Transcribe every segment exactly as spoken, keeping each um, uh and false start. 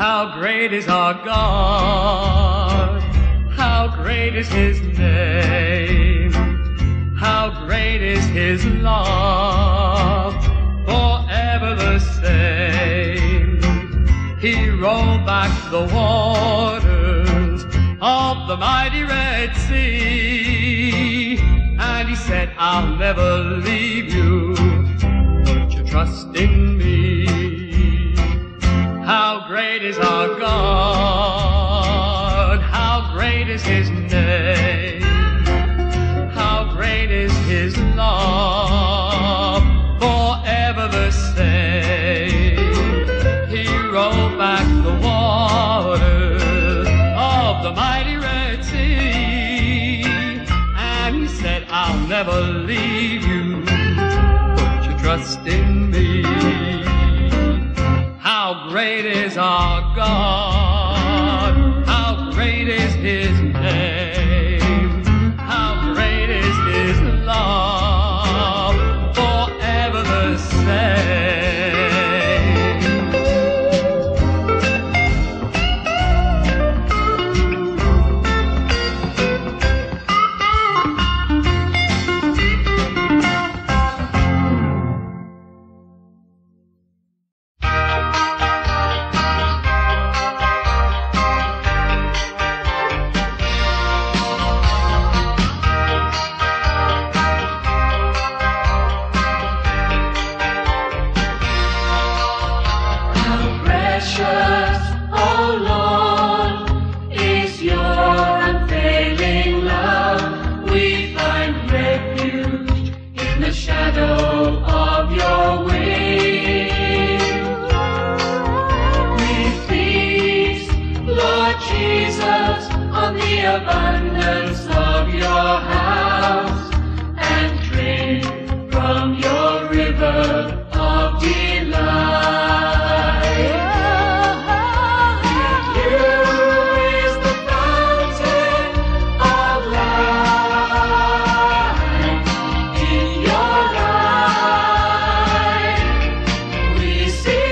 How great is our God, how great is His name, how great is His love, forever the same. He rolled back the waters of the mighty Red Sea, and He said, I'll never leave you, put your trust in me. How great is our God, how great is His name, how great is His love, forever the same. He rolled back the waters of the mighty Red Sea, and He said, I'll never leave you, put your trust in me. How great is our God, how great is His name, how great is His love, forever the same. Abundance of your house, and drink from your river of delight. With you is the fountain of life. In your life we see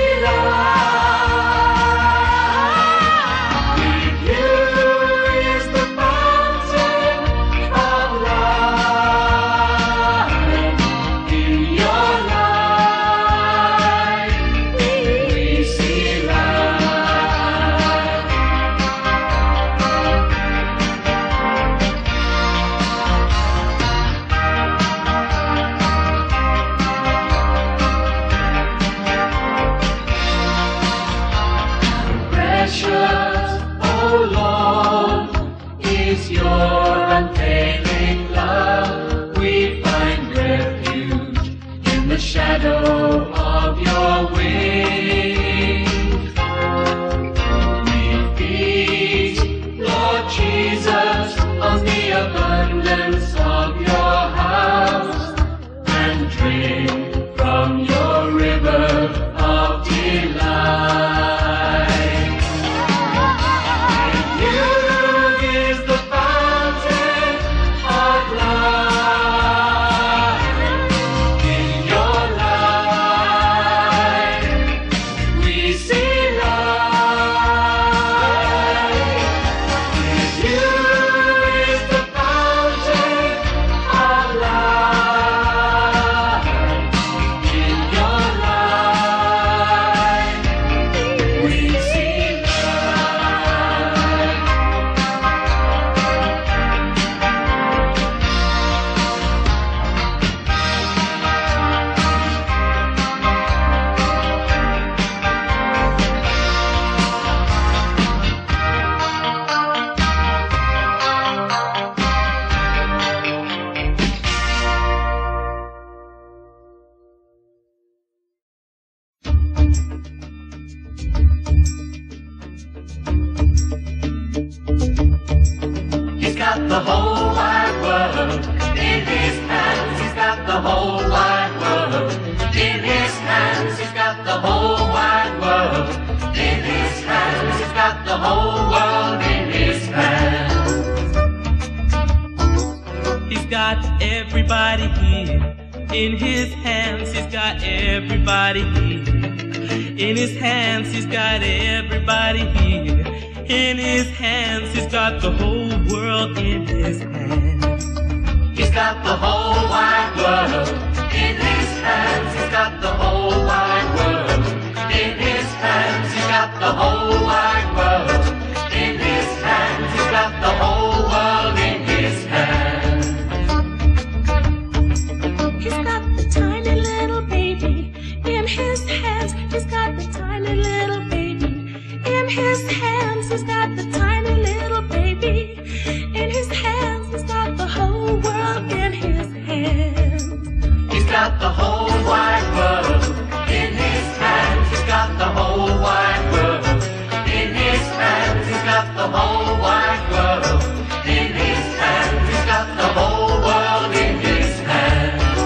light. With you is the your unfailing love. We find refuge in the shadow of your wings. We feast, Lord Jesus, on the abundance of your house, and drink from your river of delight. He's got the whole wide world in His hands. He's got the whole wide world in His hands. He's got the whole wide world in His hands. He's got the whole world in His hands. He's got everybody here in His hands. He's got everybody here In his hands he's got everybody here. In his hands he's got the whole world in his hands. He's got the whole wide world in his hands. He's got the whole wide world in his hands. He's got the whole wide world in his hands. He's got the whole world in his hands. He's got the tiny little baby in his hands. He's got the tiny little baby in his hands. He's got the tiny little baby in his hands. He's got the whole world in his hands. He's got the whole wide world in his hands. He's got the whole wide world in his hands. He's got the whole wide world in his hands. He's got the whole world in his hands.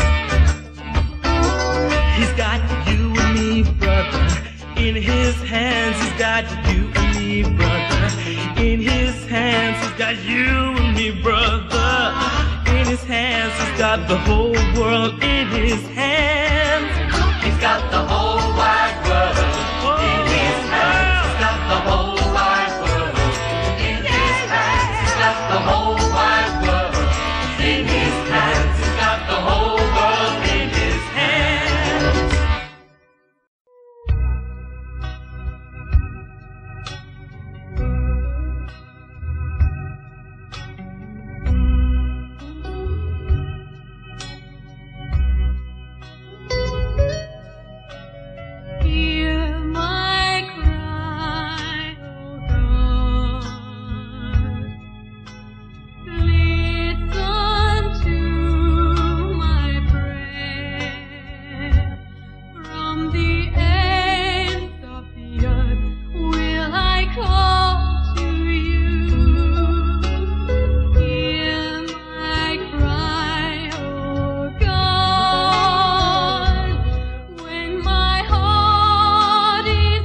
He's got you and me, brother, in his hands. He's got you and me, brother, in his hands. He's got you and me, brother, in his hands. He's got the whole world in his hands. He's got the whole wide world in his hands. He's got the whole wide world in his hands. He's got the whole wide world in his hands. He's got the whole world in his hands. Hear my cry, oh God. Listen to my prayer. From the ends of the earth will I call to you. Hear my cry, oh God. When my heart is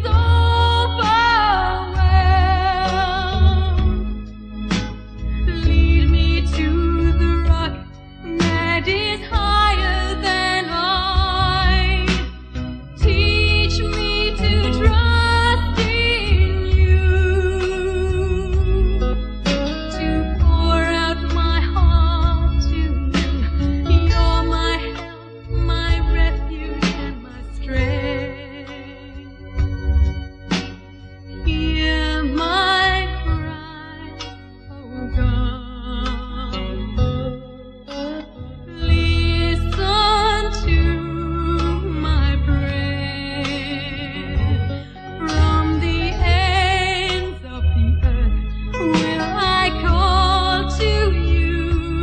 overwhelmed, lead me to the rock that is higher than I. Teach me to trust in you, to pour out my heart to you. You're my help, my refuge, and my strength. Hear my cry, oh God. Listen to my prayer. From the ends of the earth will I call to you.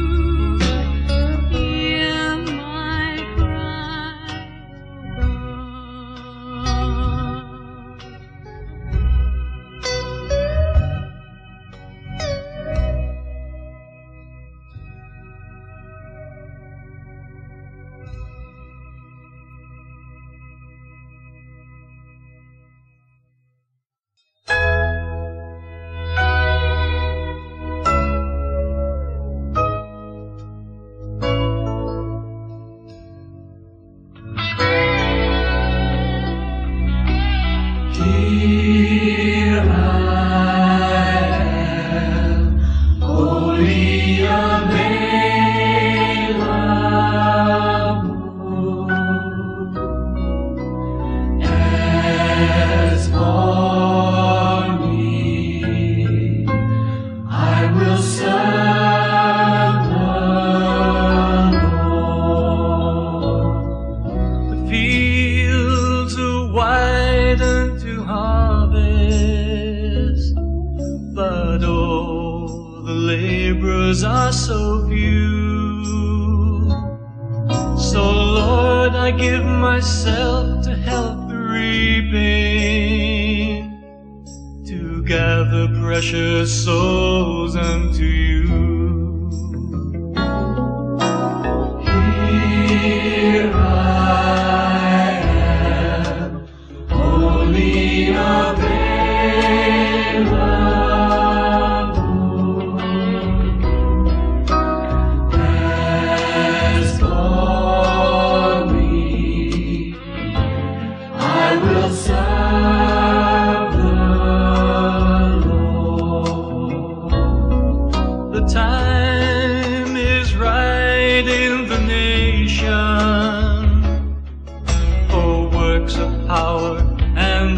Hear my cry, oh God. Here I am, wholly available. As for me, I will serve the Lord. The fields are wide unto harvest, but oh, the laborers are so few. So Lord, I give myself to help the reaping, to gather precious souls unto you. Here I am, wholly available. As for me, I will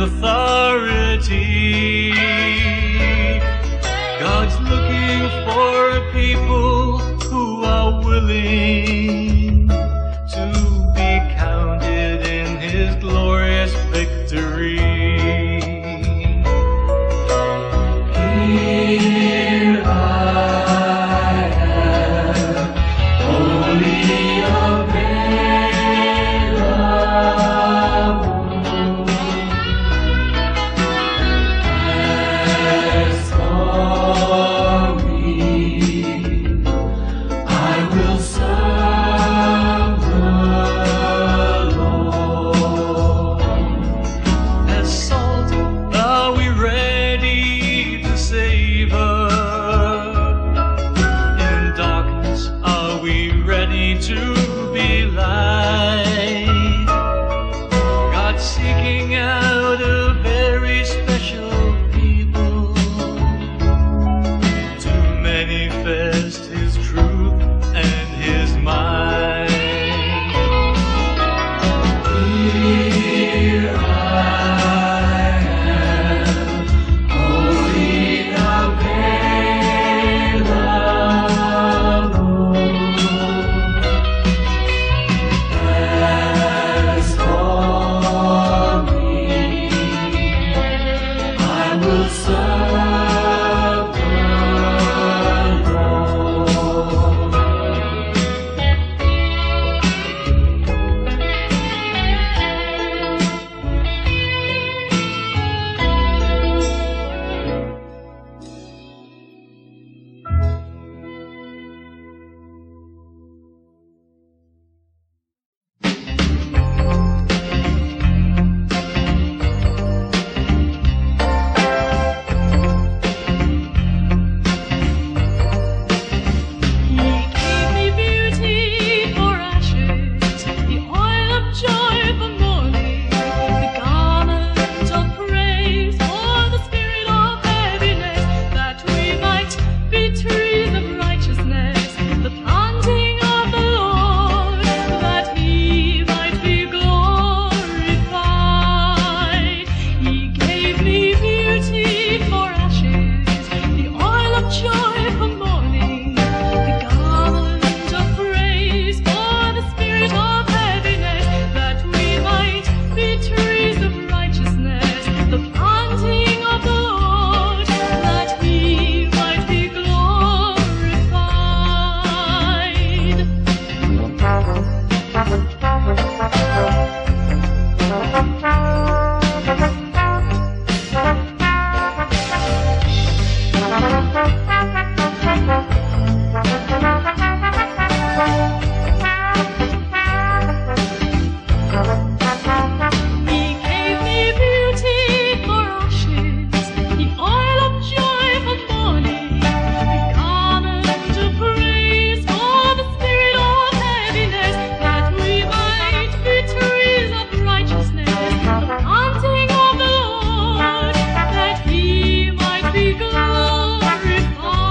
authority. God's looking for a people who are willing to be counted in His glorious victory. Here I am, only available. As for me, I will serve the Lord. As salt, are we ready to savor? In darkness, are we ready to be light? God's seeking out a very special people to manifest His truth and His mind. Here I am, only available. As for me, I will serve the Lord. He gave me beauty for ashes, the oil of joy for mourning, the garment of praise for the spirit of heaviness, that we might be trees of righteousness, the planting of the Lord, that He might be glorified. He gave me beauty for ashes, the oil of joy for mourning, the garment of praise for the spirit of heaviness, that we might be trees of righteousness, the planting of the Lord, that He might be glorified. He gave me beauty for ashes, the oil of joy for mourning, the garment of praise for the spirit of heaviness, that we might be trees of righteousness, the planting of the Lord, that He might be glorified.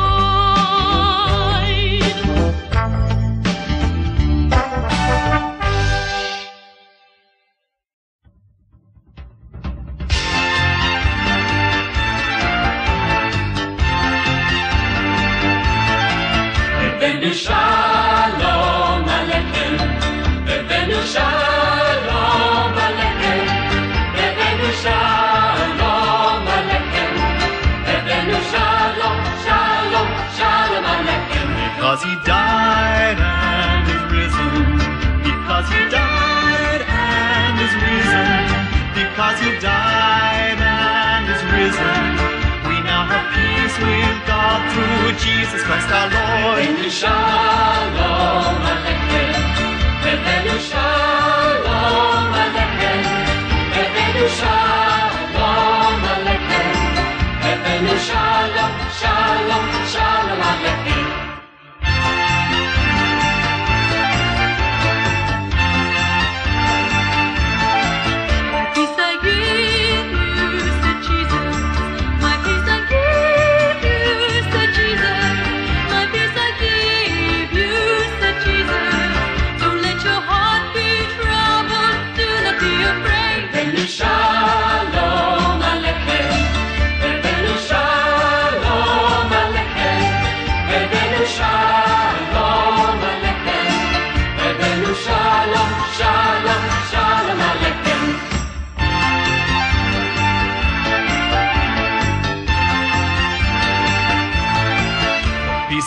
Bevenu shalom aleichem, bevenu shalom aleichem, bevenu shalom aleichem, bevenu shalom, shalom, shalom aleichem. Because He died and is risen, because He died and is risen, because He died and is risen, we now have peace with God through Jesus Christ our Lord. Bevenu shalom aleichem, bevenu shalom aleichem, bevenu shalom aleichem, bevenu shalom, shalom, shalom aleichem. My peace I give you, said Jesus. My peace I give you, said Jesus. My peace I give you, said Jesus. Don't let your heart be troubled.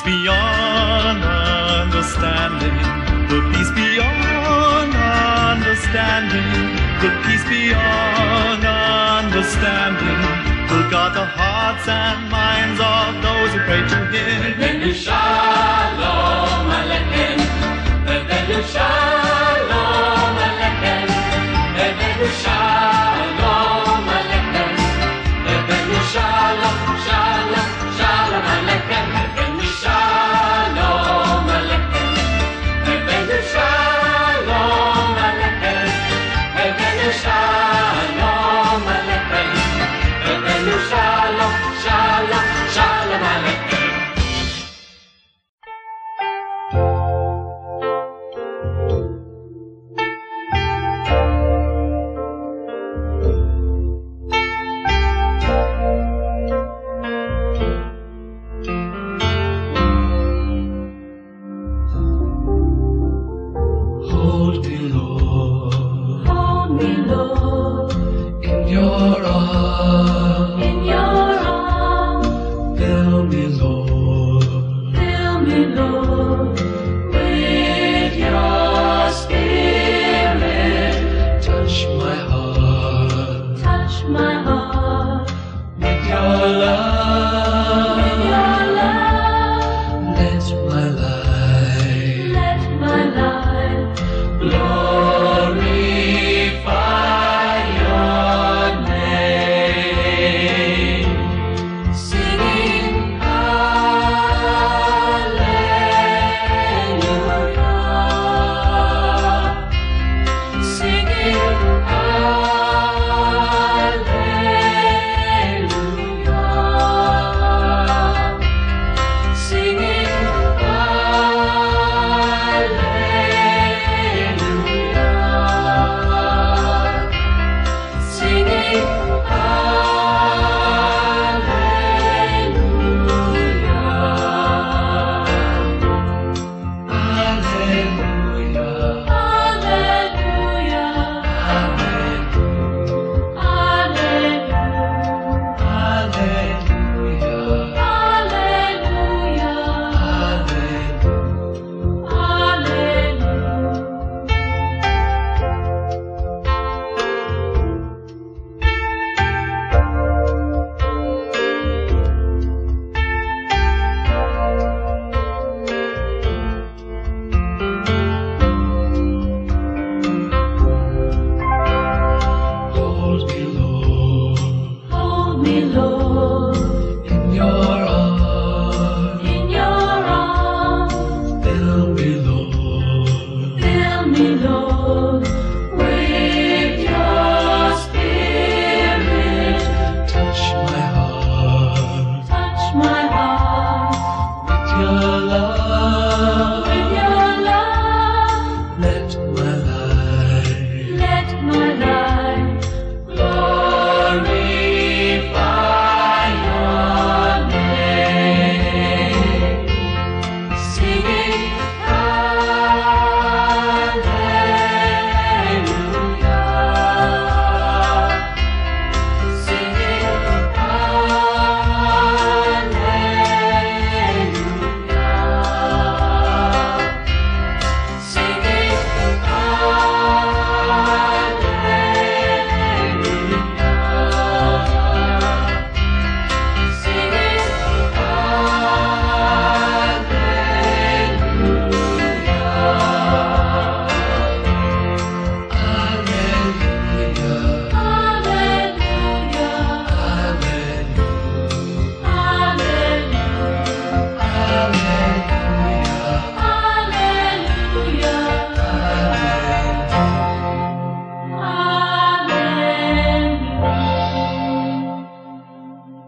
beyond understanding, the peace beyond understanding, the peace beyond understanding will guard the hearts and minds of those who pray to Him. Evenu Shalom Aleichem, Evenu Shalom Aleichem, Evenu Shalom Aleichem, Evenu Shalom, Shalom, Shalom Aleichem, Evenu Shalom Aleichem, Evenu Shalom Aleichem, Evenu Shalom Aleichem, Evenu Shalom, Shalom, Shalom Aleichem. Hold me, Lord, Hold me, Lord, in your arms. in your arms. Fill me, Lord, Fill me, Lord, with your spirit. touch my heart Touch my heart with your love. with your love. Let my life Let my life glorify your name. singing hallelujah, singing hallelujah, singing hallelujah, singing Hallelujah. hallelujah, Hallelujah. hallelujah, Hallelujah. hallelujah, hallelujah. Hold me, Lord, Hold me, Lord, in your arms. in your arms. Fill me, Lord, Fill me, Lord, with your spirit. touch my heart Touch my heart with your love. with your love. Let my life Let my life glorify your name, singing hallelujah, singing hallelujah, singing hallelujah, singing Hallelujah. hallelujah, Hallelujah. hallelujah, Hallelujah. hallelujah, hallelujah.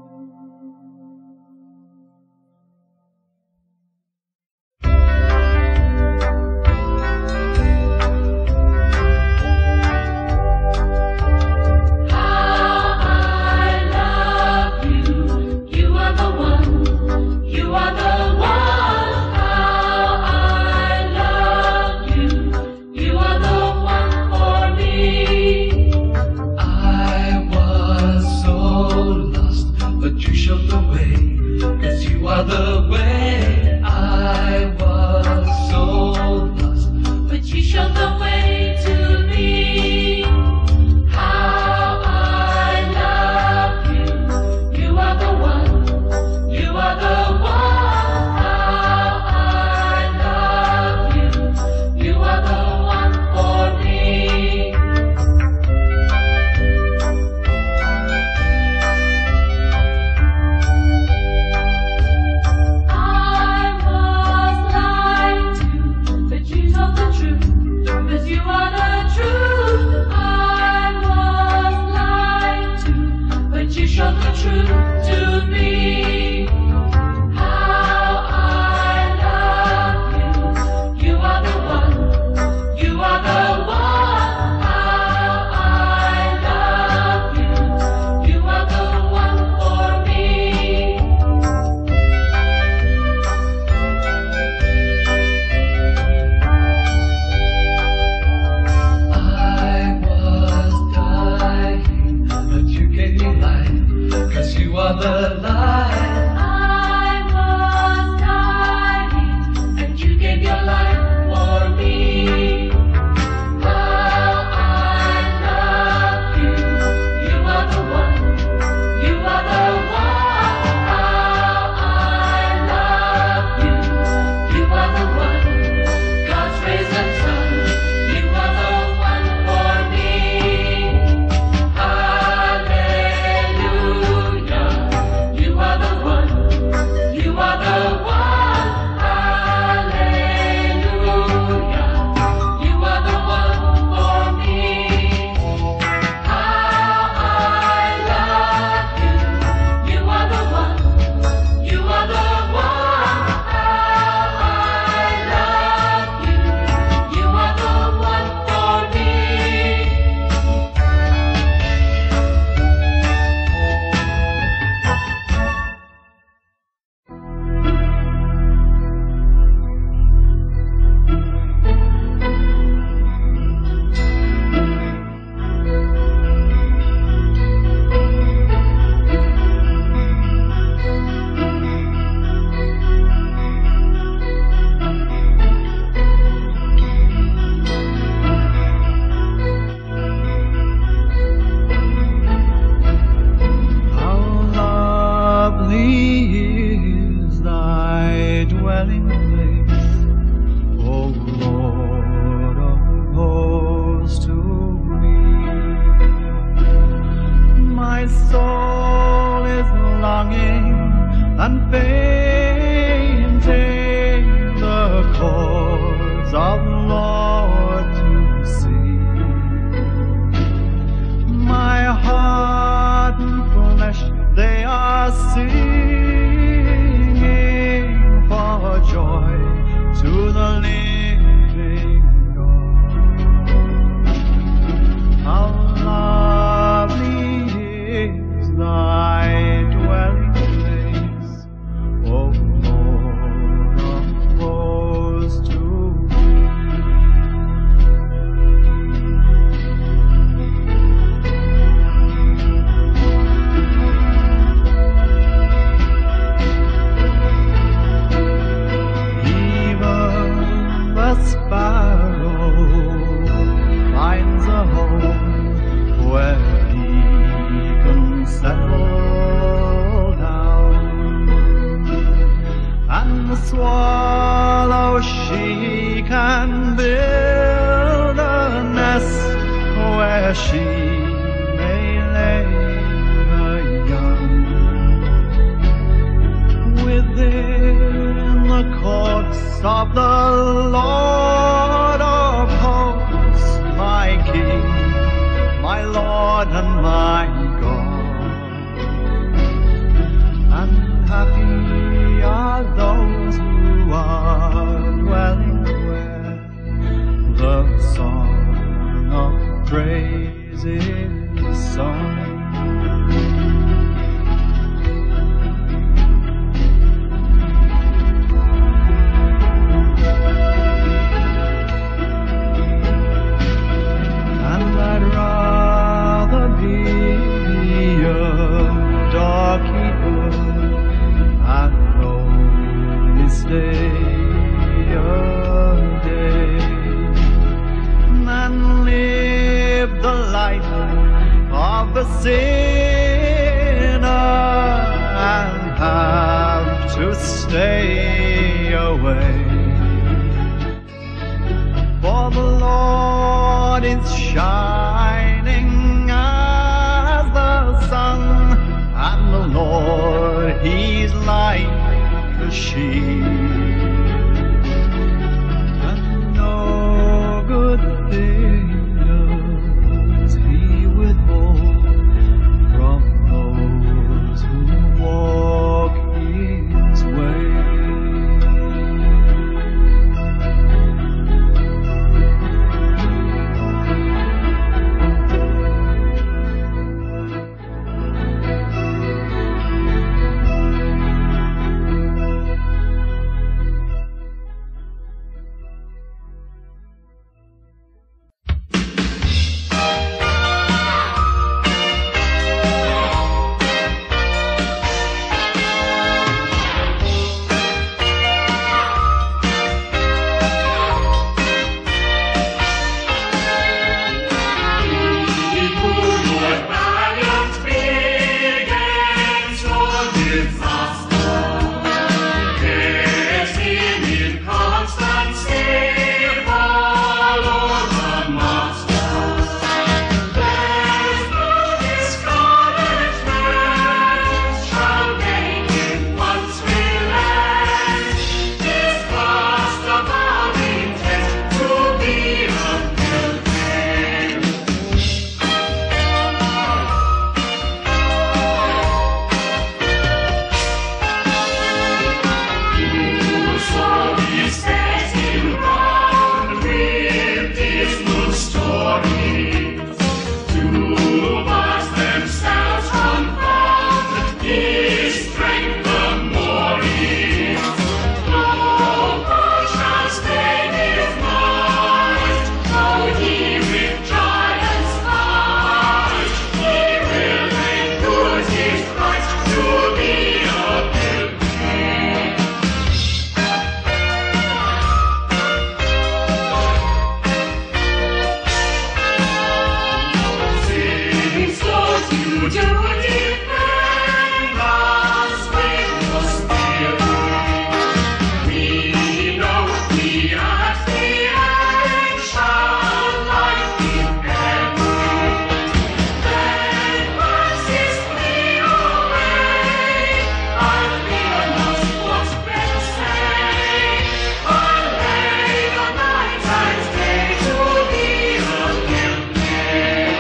How I love you, you are the one, you are the one. How I love you, you are the one for me. I was so lost, but you showed the way, 'cause you are the way. showed the truth to me. How I love you. You are the one. You are the one. How I love you. You are the one for me. I was dying, but you gave me life, 'cause you are the light. I was dying, and you gave your life for me. How I love you. You are the one. You are the one. How I love you. You are the one. God's risen Son. You are the one for me. Hallelujah. You are the one. You are the one. Hallelujah. You are the one for me. How I love you. You are the one. You are the one. How I love you. You are the one for me. How lovely is thy dwelling place, O Lord of hosts, to me. My soul is longing and fainting the courts of the Lord to see. My heart and flesh, they are singing for joy to the living God. How lovely is thy dwelling place, O Lord of hosts, to me. Even the sparrow finds a home where he can settle down, and the swallow, she can build a nest where she may lay her young. Within the courts of the Lord of hosts, my King, my Lord and my God. And happy are those who are dwelling where the song of praise is sung. And I'd rather be a doorkeeper and only stay a day than live the life of a sinner and have to stay away. For the Lord is shining as the sun, and the Lord, He's like a shield, and no good thing does He withhold from those defend us with your spirit. We know we at the end shall light in heaven. Then mercies flee away, and fear not what men say. Allay the night and day to be again made.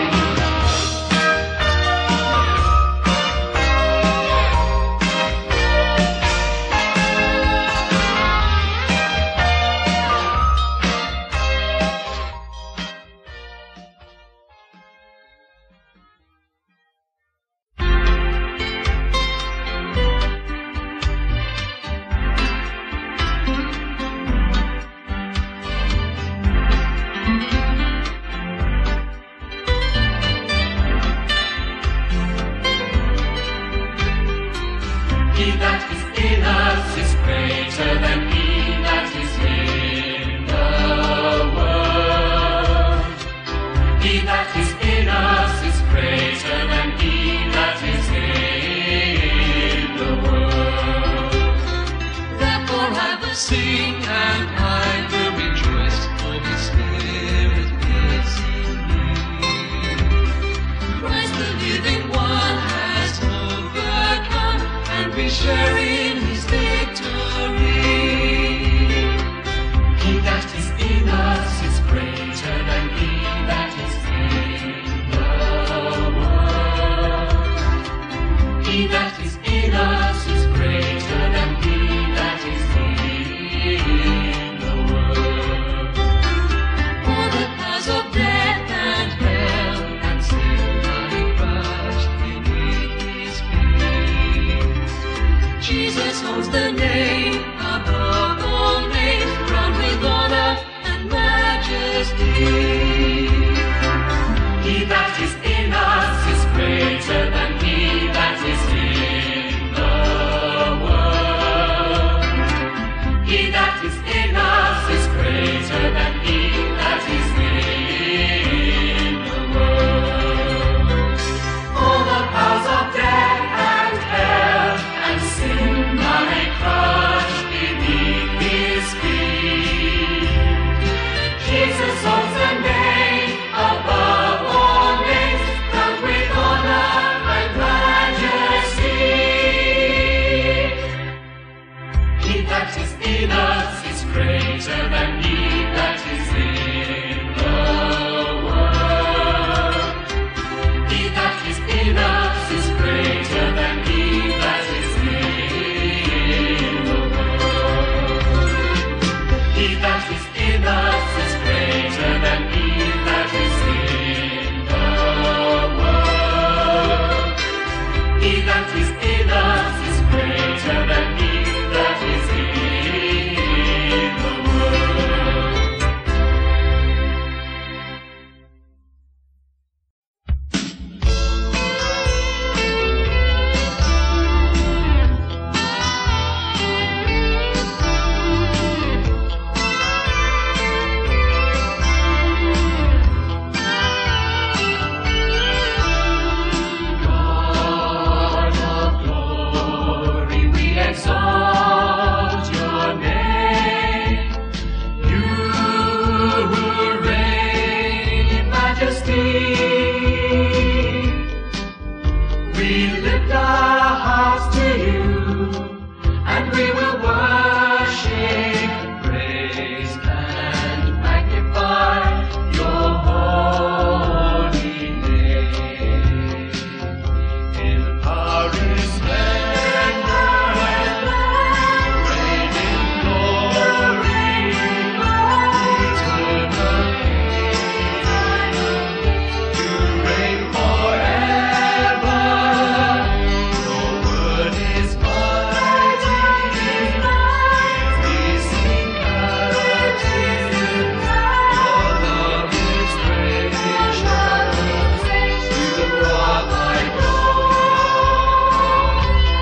He that is in us is greater than he that is in the world. He that is in us is greater than he that is in the world. Therefore I will sing and I will rejoice, for his spirit lives in me. Christ the living one has overcome, and we share in his victory. He that is in us is greater than he that is in the world. He that is in us is greater than he that is in the world. For the powers of death and hell and sin are crushed beneath his feet. Jesus owns the name above all names, crowned with honor and majesty. He that is in us is greater than he that is in the world. He that is in us is greater than he that is in the world. All the powers of death and hell and sin lie crushed beneath his feet. Jesus owns the name above all names, crowned with honor and majesty. He that is in us is greater than he that is in the world. He that is in us is greater than he that is in the world. He that is in us is greater than he that is in the world. He that is in us is greater than he that is in the world. God of glory, we exalt your name. You who reign in majesty. We lift our hearts to you, and we will worship, praise, and magnify your holy name. In power and splendor and reign in glory, eternal you reign forever. Your word is mighty. We sing gratitude. Your love is gracious. You brought thy glory.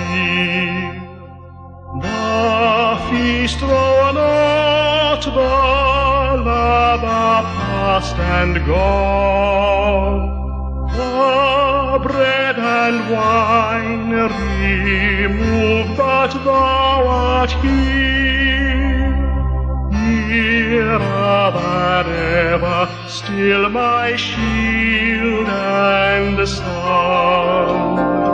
cheer. The feast though not the love of past and gone, the bread and wine remove, but thou art here. Nearer than ever, still my shield and sun.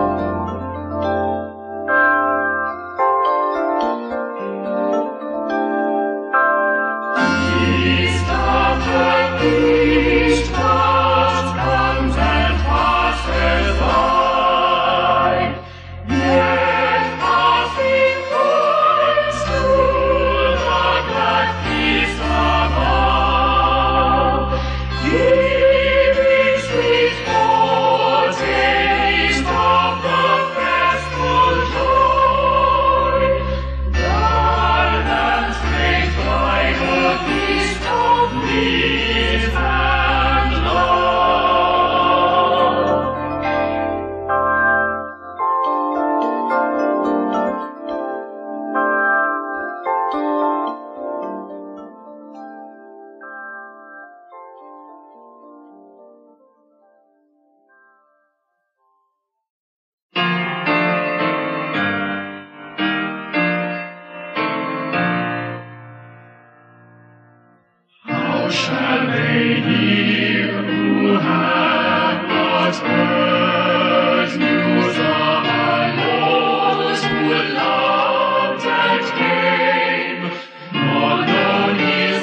Feast after feast comes and passes by, yet passing points to the glad feast above, giving sweet foretaste of the festal joy. Thy hands make bright a feast of peace and love. How shall they hear who have not heard news of our Lord who loved and came, nor known his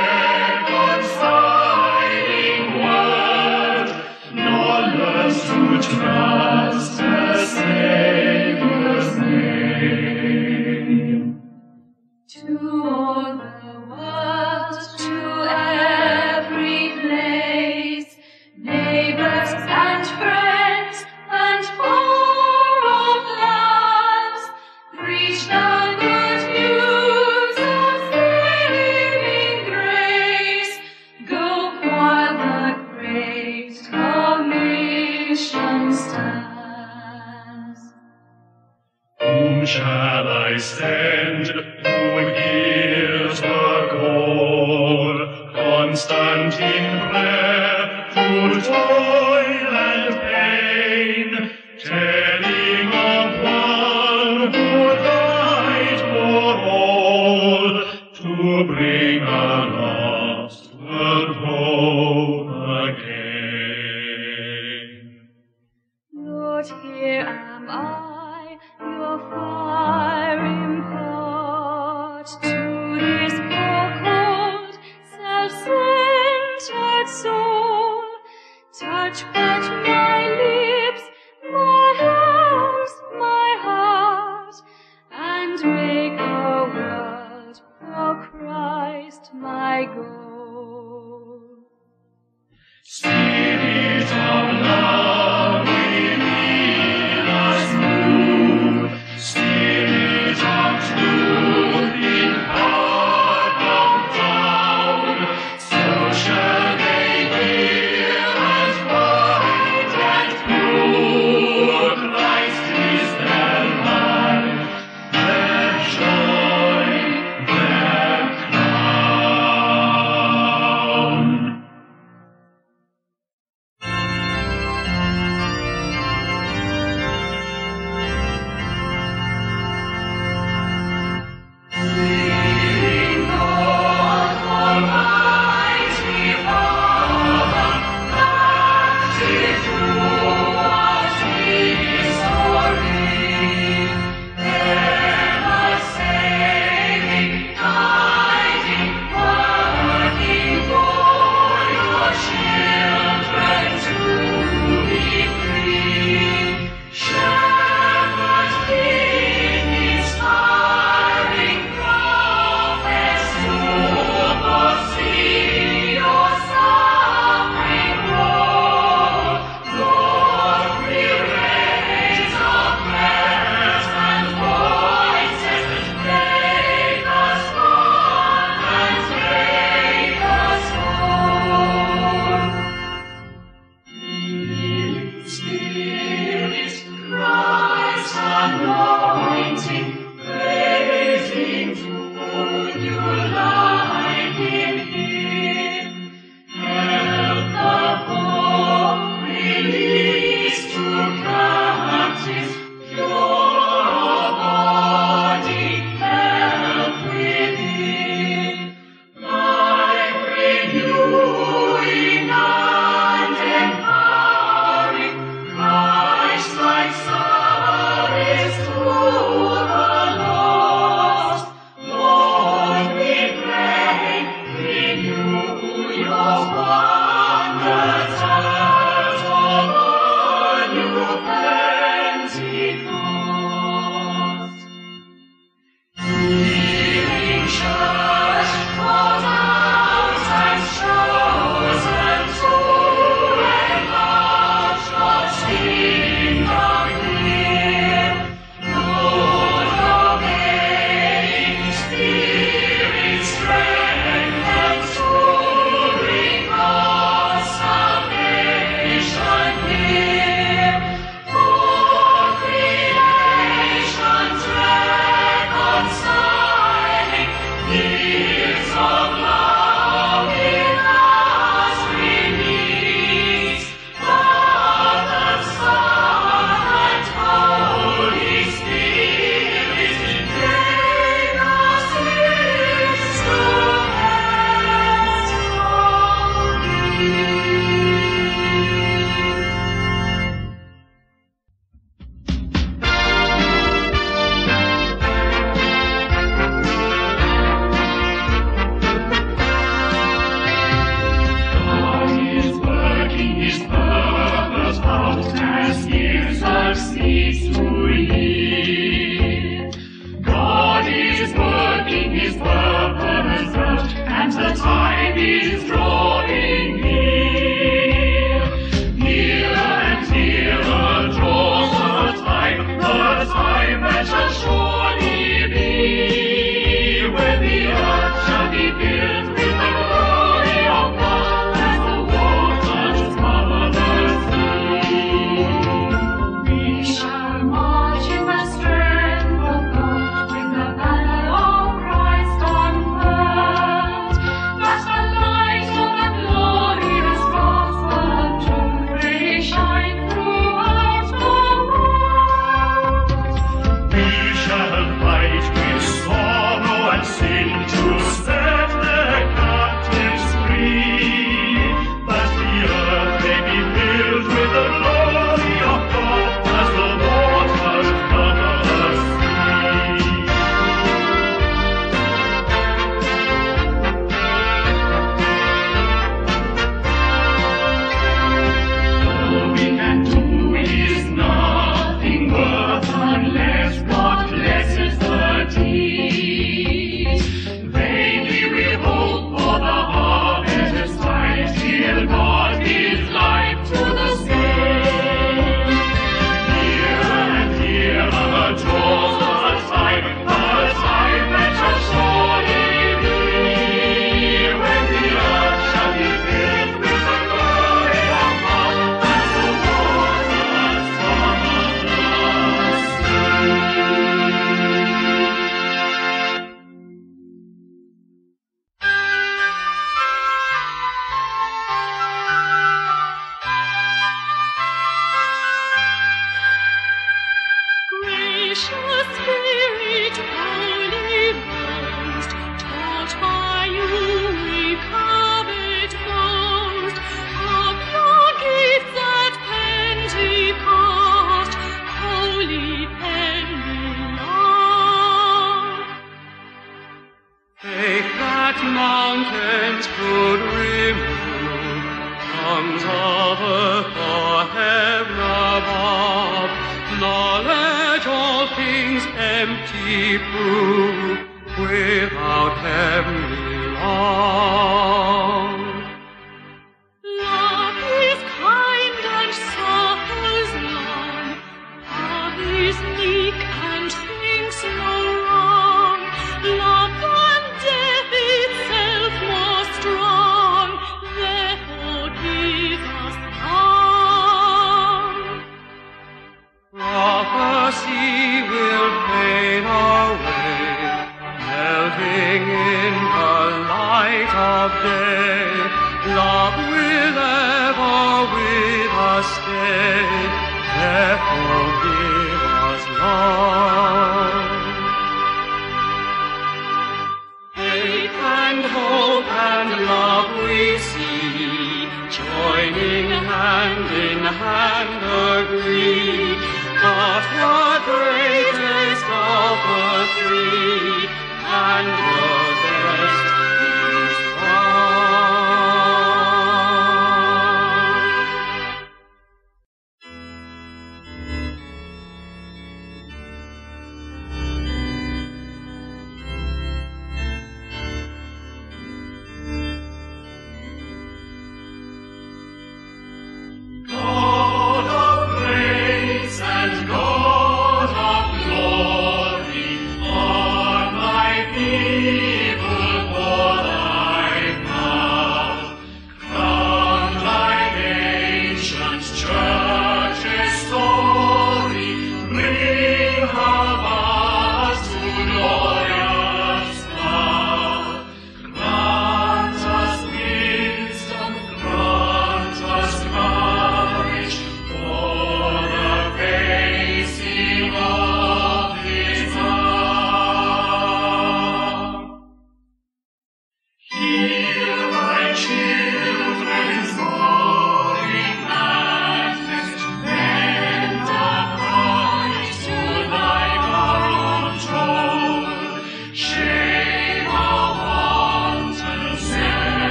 reconciling word, nor learned to trust the Savior's name? To all the world, to every place, neighbors and friends and far off lands, preach the good news of saving grace. Go while the great commission stands. Whom shall I send? Who hears the call, constant in prayer through toil and pain, telling of one who died for all, to bring a lost world home again. Lord, here am I, your fire impart to this poor cold, self-centered soul. Touch is drawing near. Nearer and nearer draws the time, the time that shall surely be, when the earth shall be filled with the glory of God as the waters cover the sea. We shall march in the strength of God, with the banner of Christ unfurled, that the light of the glorious gospel of truth may shine throughout the world. We shall fight with sorrow and sin to set the captives free, that the earth may be filled with the glory of God as the waters cover the sea. All we can do is nothing worth unless God blesses the deed. Vainly we hope for the harvest time till God gives life to the saints. Nearer and nearer draws the time, the time that shall surely be, when the earth shall be filled with the glory of God as the waters cover the sea. Gracious Spirit, Holy Ghost, taught by you we covet most of your gifts at Pentecost, holy and beloved. Faith that mountains could remove, tongues of earth or heaven above, knowledge all things empty prove, without heavenly love. Love is kind and suffers long, love is meek and thinks no wrong, love than death itself more strong, therefore give us love. Prophecy will fade away, melting in the light of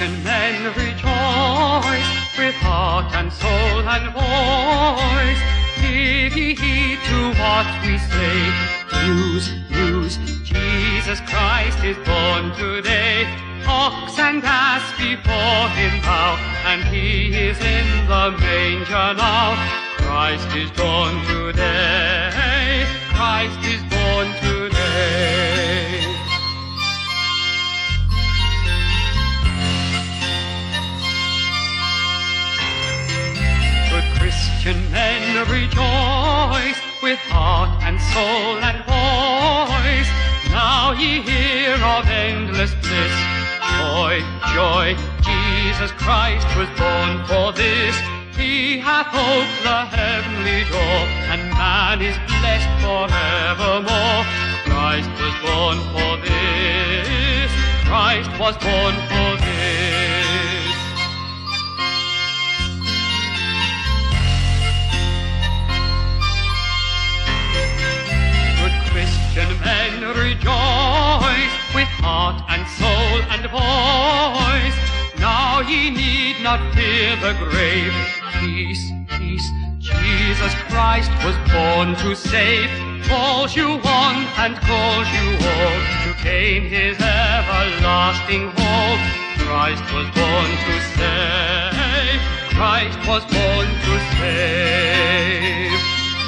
Christian men rejoice with heart and soul and voice. Give ye heed to what we say. News, news, Jesus Christ is born today. Ox and ass before him bow, and he is in the manger now. Christ is born today. Christ is born today. Good Christian men rejoice with heart and soul and voice. Now ye hear of endless bliss. Joy, joy, Jesus Christ was born for this. He hath opened the heavenly door, and man is blessed forevermore. Christ was born for this. Christ was born for this. Good Christian men rejoice with heart and soul and voice. Now ye need not fear the grave. Peace, peace, Jesus Christ was born to save. Calls you one and calls you all to gain his everlasting hope. Christ was born to save. Christ was born to save.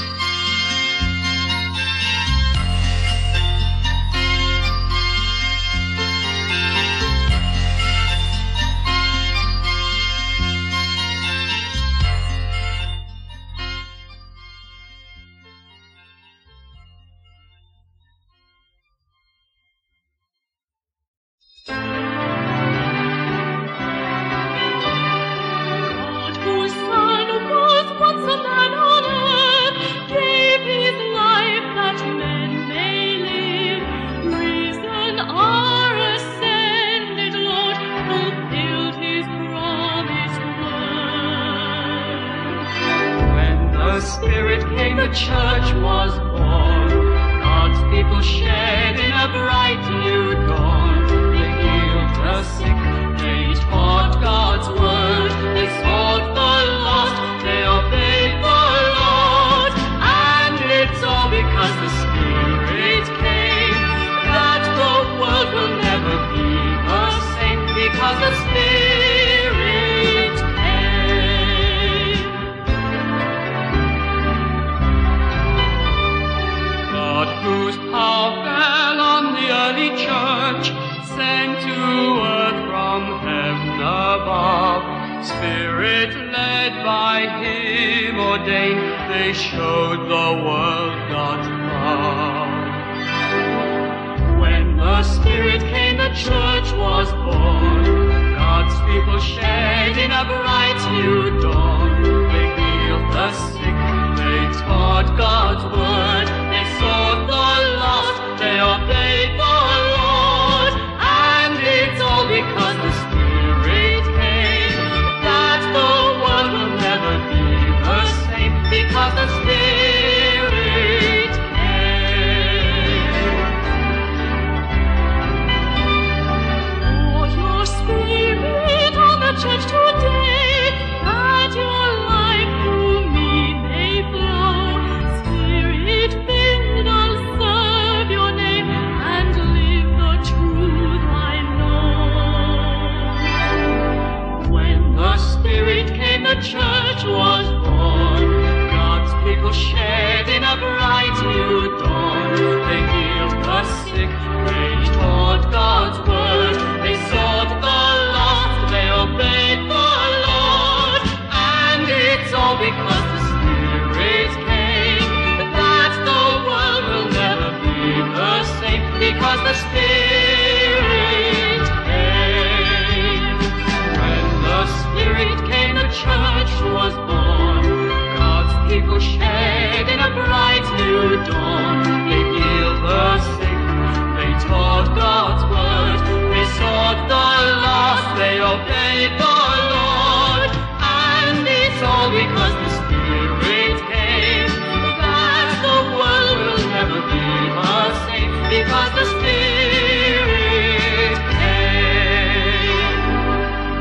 The church was born. God's people shared in a bright new dawn. They healed the sick, they taught God's word. They sought the lost, they obeyed the Lord. And it's all because the Spirit came, that the world will never be the same. Because the Spirit came. God, whose power fell on the early church, sent to earth from heaven above. Spirit led by him ordained, they showed the world God's love. When the Spirit came, the church was born. God's people shared in a bright new dawn. They healed the sick, they taught God's word. They sought the lost, they obeyed the Lord. And it's all because the Spirit came, that the world will never be the same. Because the Spirit came. Pour your Spirit on the church today, that your life through me may flow. Spirit filled, I'll serve your name and live the truth I know. When the Spirit came, the church was born. God's people shared in a bright new dawn. They healed the sick, they taught God's word. They sought the lost, they obeyed the Lord. And it's all because the Spirit came, that the world will never be the same. Because the Spirit came. When the Spirit came, the church was born. God's people shared in a bright new dawn. They healed the sick, they taught God's word. They sought the lost, they obeyed the Lord. And it's all because the Spirit came, that the world will never be the same. Because the Spirit came.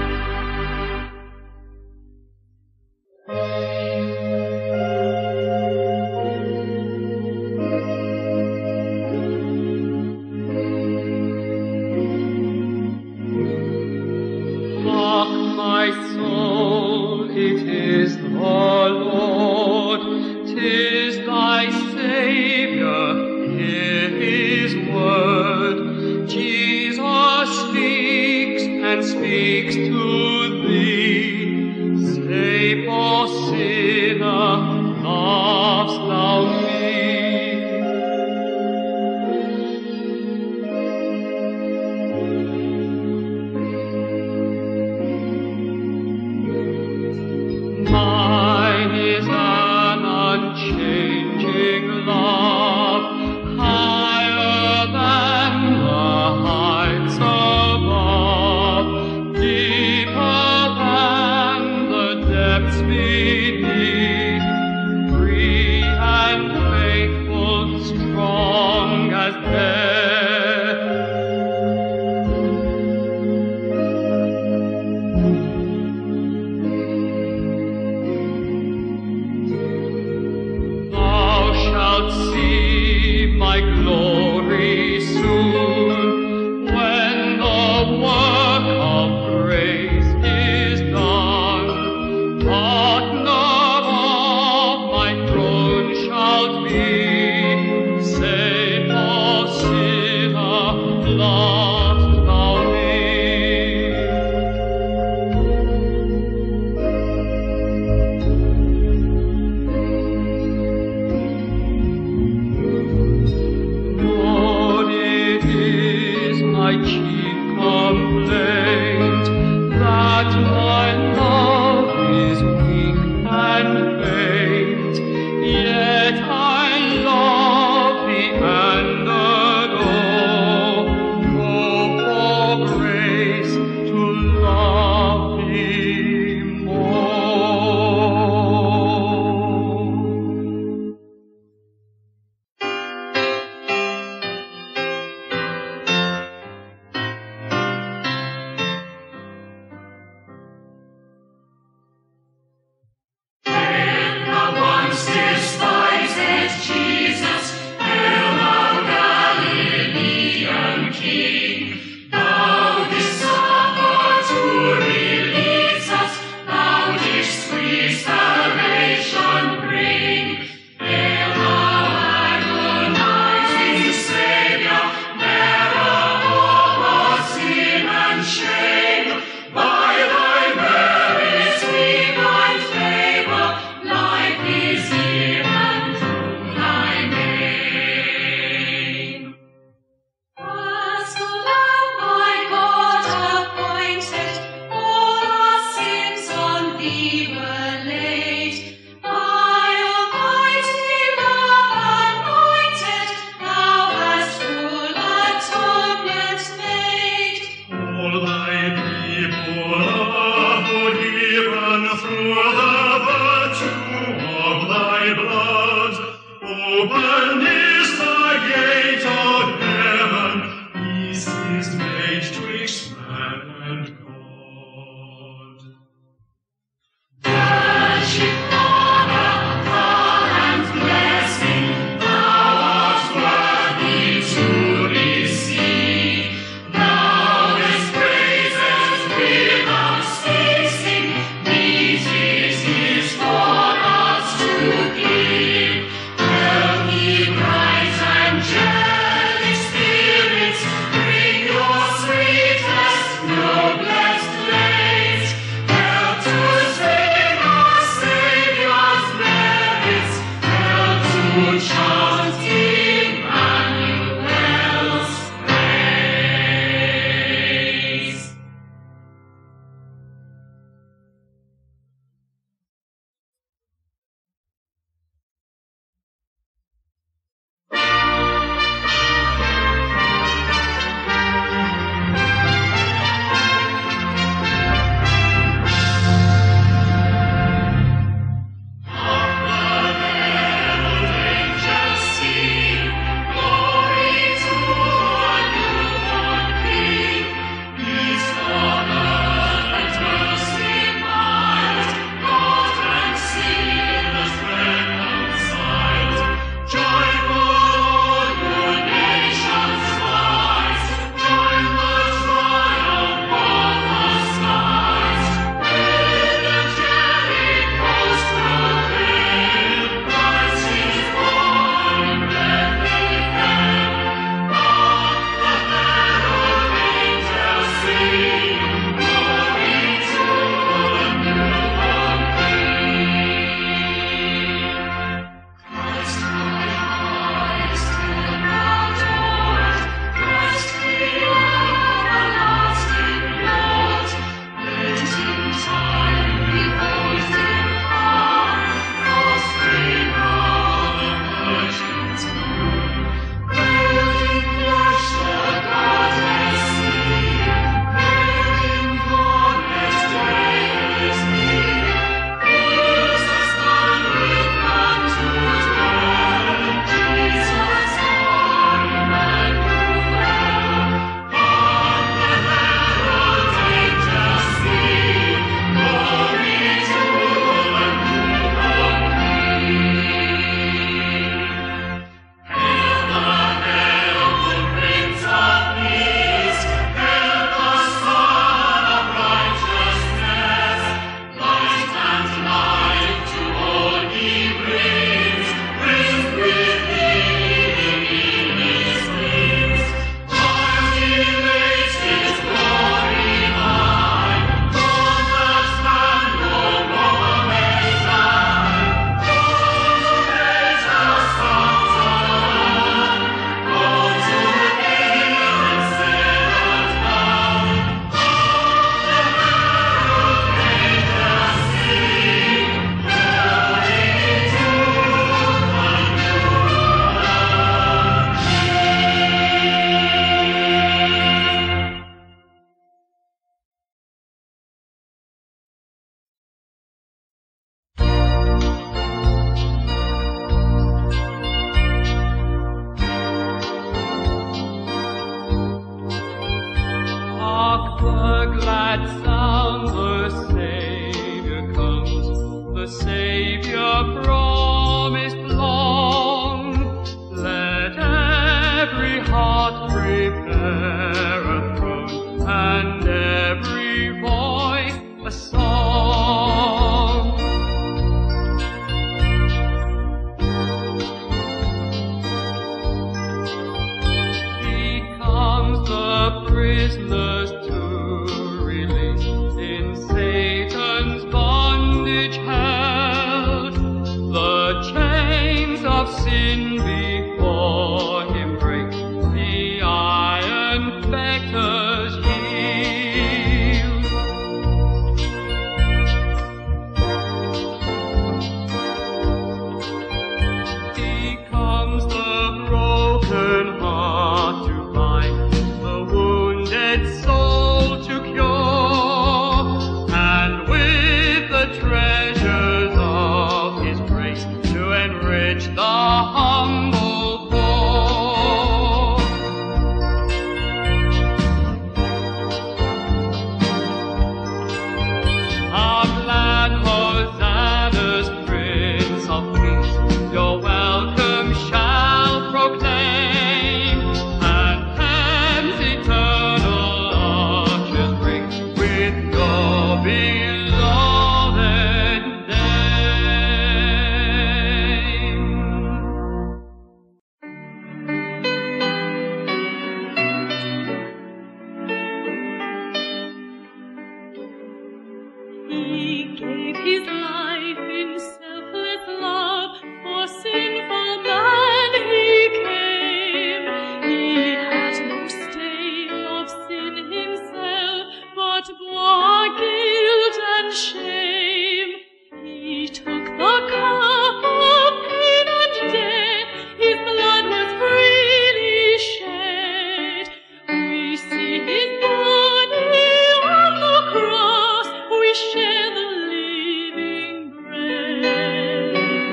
speaks to thee. Say, poor sinner, lovest thou me? Mine is an unchanging love, higher than the heights above, deeper that sound the Savior comes, the Savior promised long. Let every heart prepare a throne, and every voice a song. He comes the prisoners to release, in Satan's bondage held. The chains of sin before him break, the iron fetters yield. He comes the broken heart to bind, the wounded soul to cure, and with the treasures of his grace to enrich the humble poor. Our glad hosannas, Prince of Peace, your welcome shall proclaim, and heaven's eternal arches ring with your beloved name. He gave his life in selfless love, for sinful man he came. He had no stain of sin himself, but bore guilt and shame. He took the cup of pain and death, his blood was freely shed. We see his body on the cross, we share the living bread.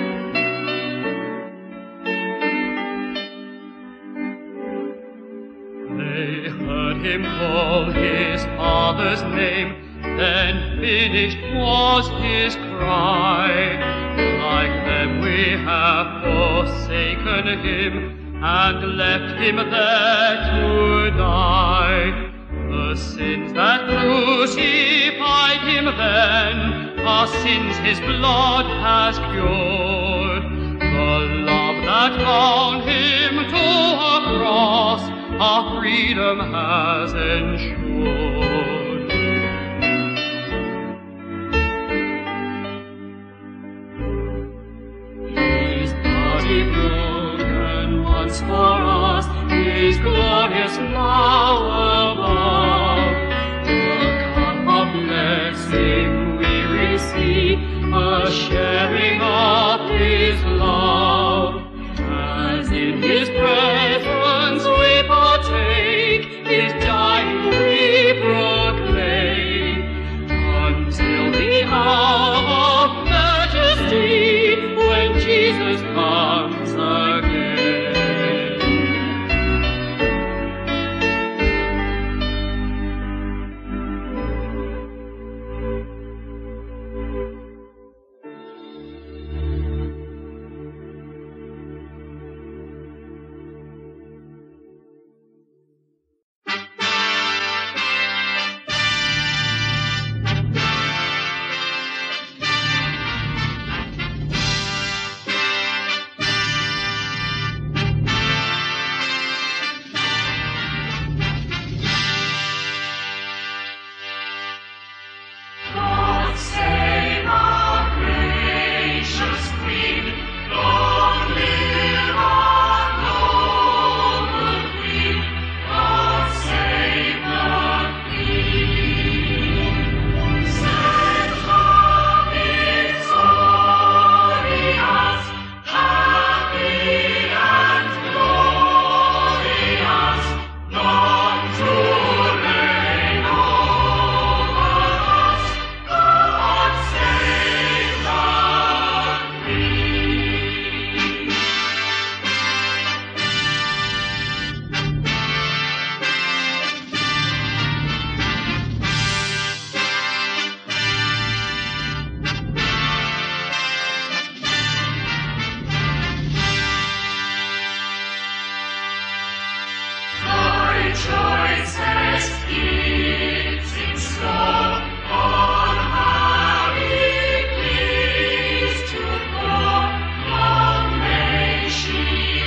They heard him call his Father's name, then finished was his cry. Like them we have forsaken him, and left him there to die. The sins that crucified him then, our sins his blood has cured. The love that bound him to a cross, our freedom has ensured. His body broken once for us, his glorious now above. The cup of blessing we receive, a sharing of his love. As in his presence we partake, his dying we proclaim, until the hour of majesty, when Jesus comes again. it's in store. On high it pleased to pour, long may she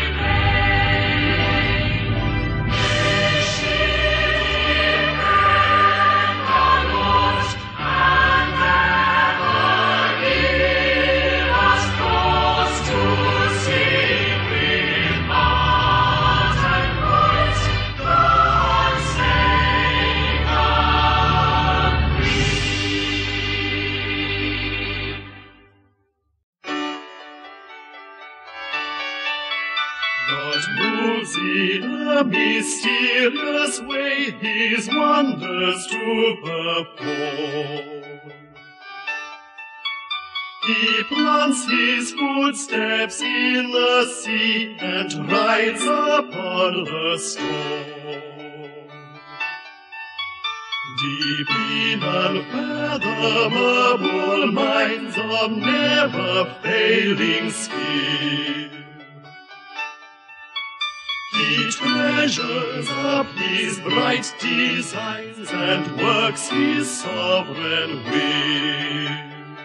reign. May she live and our Lord's and ever give us cause to sing with heart and voice, God save the Queen. God moves in a mysterious way His wonders to perform. He plants His footsteps in the sea and rides upon the storm. Deep in unfathomable minds of never-failing skill, He treasures up His bright designs and works His sovereign will.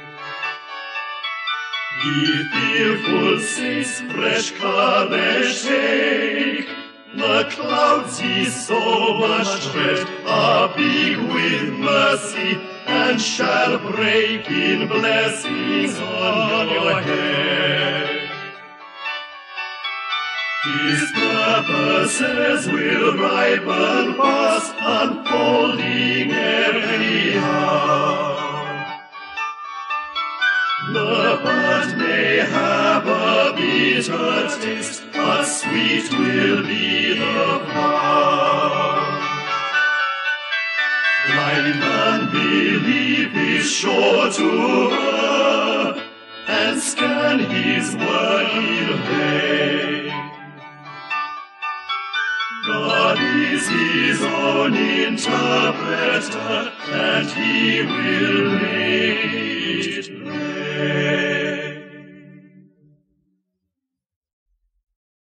Ye fearful saints, fresh courage take. The clouds ye so much dread are big with mercy and shall break in blessings on your head. His purposes will ripen fast, unfolding every hour. The bud may have a bitter taste, but sweet will be the flower. Blind unbelief is sure to err and scan His word in vain. God is His own interpreter, and He will